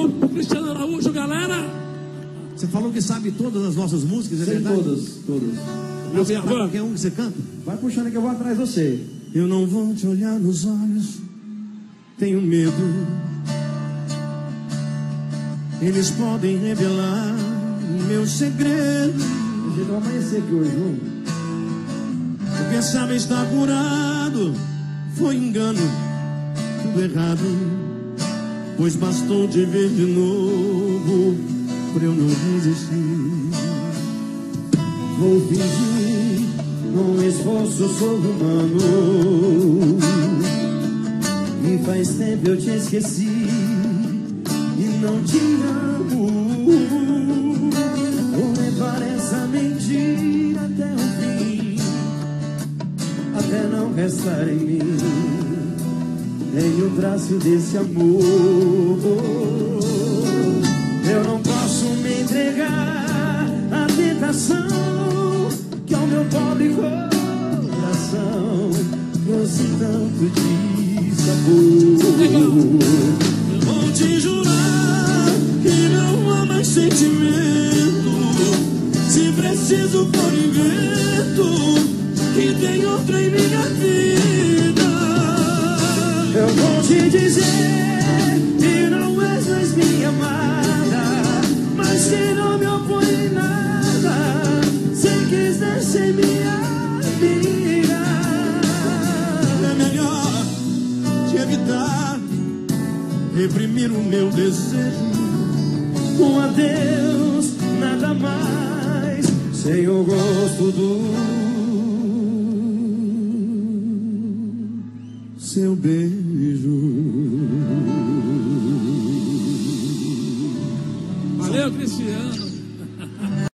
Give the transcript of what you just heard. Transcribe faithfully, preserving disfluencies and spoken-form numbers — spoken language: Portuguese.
Alô, Cristiano Araújo, galera. Você falou que sabe todas as nossas músicas, é Sei verdade? todas, todas. Meu cantar qualquer um que você canta? Vai puxando que eu vou atrás de você. Eu não vou te olhar nos olhos, tenho medo. Eles podem revelar meu segredo. A gente vai amanhecer aqui hoje, viu? Porque sabe estar curado, foi engano, tudo errado. Pois bastou te ver de novo pra eu não resistir. Vou fingir num esforço sobre-humano, e faz tempo eu te esqueci e não te amo. Vou levar essa mentira até o fim, até não restar em mim nem o traço desse amor. Eu não posso me entregar à tentação que ao meu pobre coração trouxe tanto de sabor. Eu vou te jurar que não há mais sentimento. Se preciso for invento que tem outra em minha vida. Eu vou te dizer que não és mais minha amada, mas que não me opõe em nada, se quiser ser minha amiga. É melhor te evitar, reprimir o meu desejo. Um adeus, nada mais, sem o gosto do seu beijo. Valeu, Cristiano.